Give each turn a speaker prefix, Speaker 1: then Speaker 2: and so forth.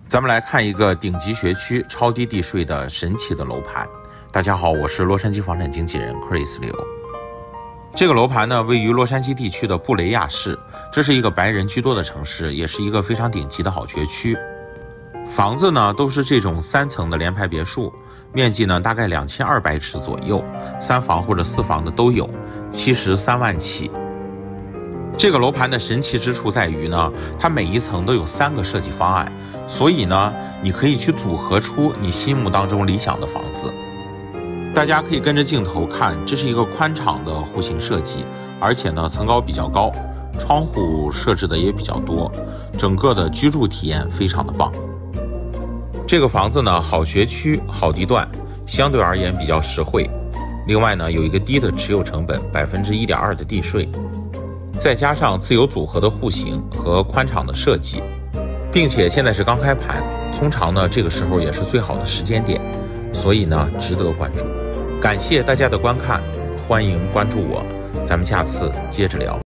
Speaker 1: 咱们来看一个顶级学区、超低地税的神奇的楼盘。大家好，我是洛杉矶房产经纪人 Chris 刘。这个楼盘呢，位于洛杉矶地区的布雷亚市，这是一个白人居多的城市，也是一个非常顶级的好学区。房子呢都是这种3层的联排别墅，面积呢大概2200尺左右，3房或者4房的都有，73万起。这个楼盘的神奇之处在于呢，它每一层都有3个设计方案，所以呢，你可以去组合出你心目当中理想的房子。大家可以跟着镜头看，这是一个宽敞的户型设计，而且呢层高比较高，窗户设置的也比较多，整个的居住体验非常的棒。这个房子呢，好学区、好地段，相对而言比较实惠。另外呢，有一个低的持有成本，1.2%的地税。再加上自由组合的户型和宽敞的设计，并且现在是刚开盘，通常呢这个时候也是最好的时间点，所以呢值得关注。感谢大家的观看，欢迎关注我，咱们下次接着聊。